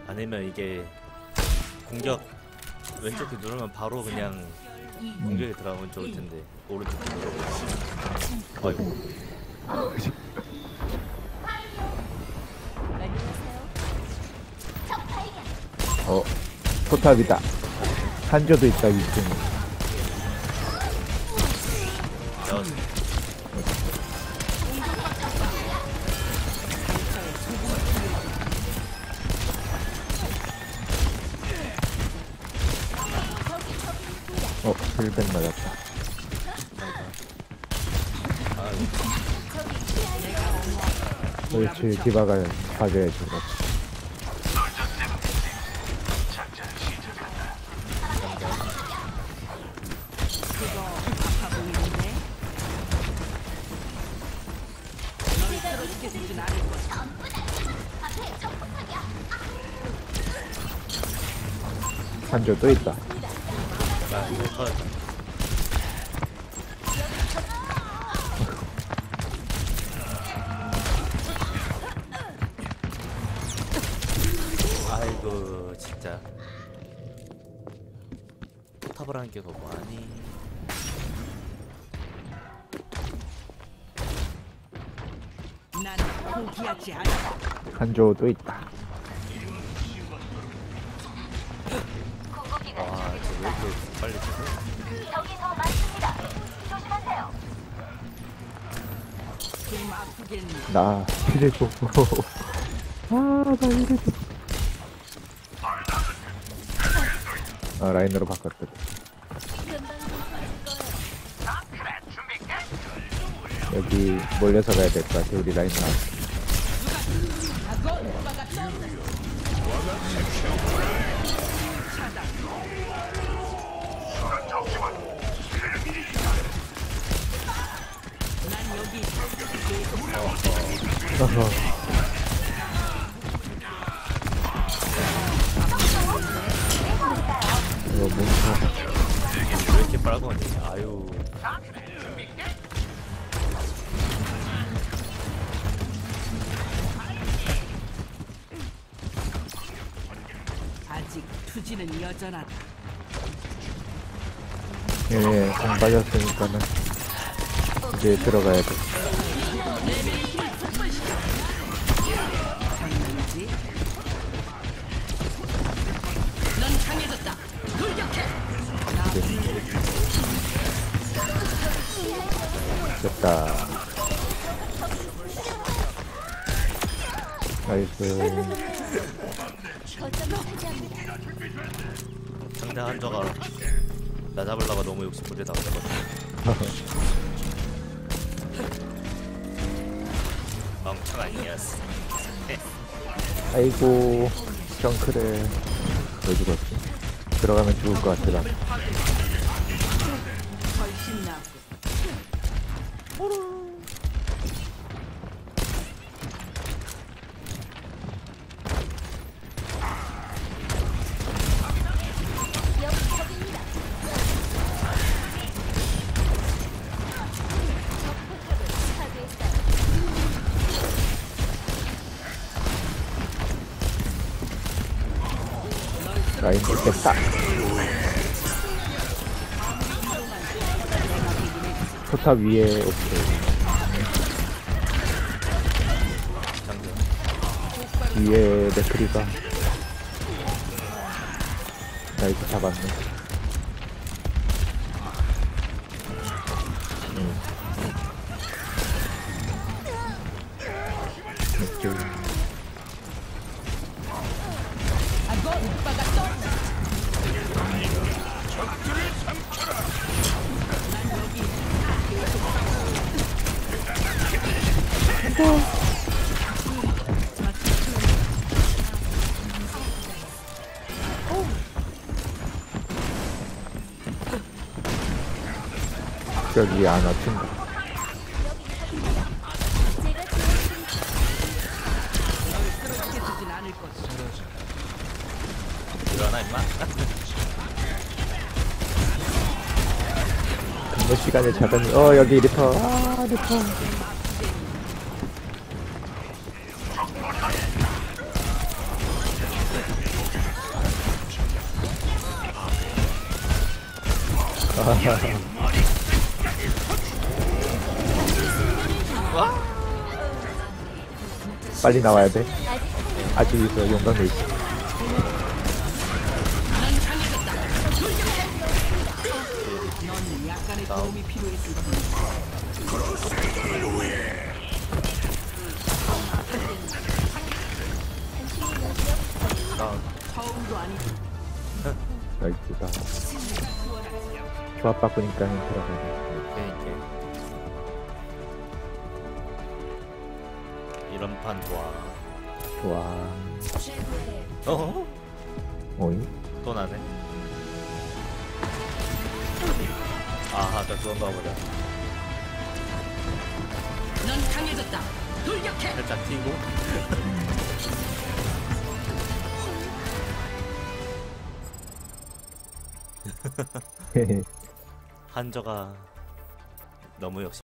아니면 이게 공격 왼쪽에 누르면 바로 그냥 공격에 들어가면 좋을 텐데 오른쪽에 누르고. 아이고. 포탑이다. 한조도 있다, 2층에. 힐백 맞았다. 그렇지, 디바가 가져야지, 그렇지. 한조 또 있다. 아이고 진짜 포탑을 하는 게 너무 많이. 난 포기하지 않아. 한조 또 있다. 와, 저 왜 이렇게 빨리 치세요? 적이 더 많습니다. 조심하세요. 좀 아프겠니? 나 힐을 보고. 나 힐을 보고. 라인으로 바꿨거든. 여기 몰려서 가야 될 것 같아, 우리 라인 나. 이거 뭉쳐. 왜 이렇게 빨갛니? 아유. 아직 투지는 여전하다. 예, 공 빠졌으니까는 이제 들어가야 돼. 장난이지? 넌 강해졌다. 돌격해. 됐다. 나이스. 상대 한조가 나 잡으려고 너무 욕심부리다 그러거든. 멍청한 녀석. 아이고, 정크를 왜 죽었지? 들어가면 죽을 것 같아, 나. 훨씬 낫고. 라인 죽겠다. 포탑 위에, 오케이. 위에 맥크리가. 나이스 잡았네. 오케이. 여기 안 왔친다. 쓰러지진 않을 것이다. 일어나 임마. 근무 시간에 잡았니? 여기 리퍼. 리퍼. 빨리 나와야 돼. 아직 있어, 용광로 있어. 넌 약간의 도움이 필요했을 뿐. 다운. 처음도 아니고 나이스다. 조합 바꾸니까 들어가네. 오케이. 이런 판 좋아. 좋아. 어? 오잉? 또 나네. 아하, 나 그건가 보다. 넌 강해졌다. 돌격해. 살짝 튀고. 한저가 너무 역시